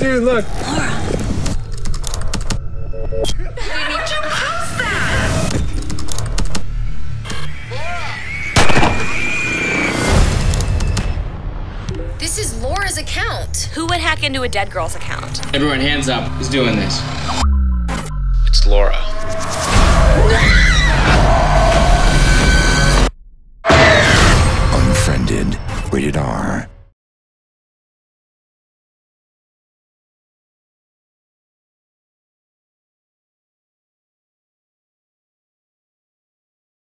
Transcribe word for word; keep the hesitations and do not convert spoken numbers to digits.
Dude, look. Laura. We need to post that. This is Laura's account. Who would hack into a dead girl's account? Everyone, hands up. Who's doing this? It's Laura. Unfriended. Rated R.